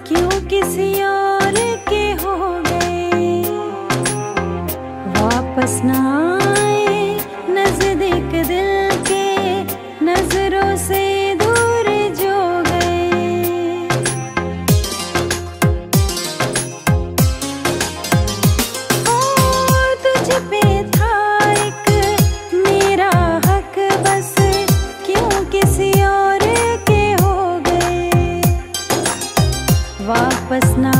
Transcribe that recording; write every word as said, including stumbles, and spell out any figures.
क्यों किसी और के हो गए, वापस ना आए नजदीक दिल के, नजरों से दूर जो गए। ओ तुझ पे था एक मेरा हक बस, क्यों किसी और के हो गए, वापस ना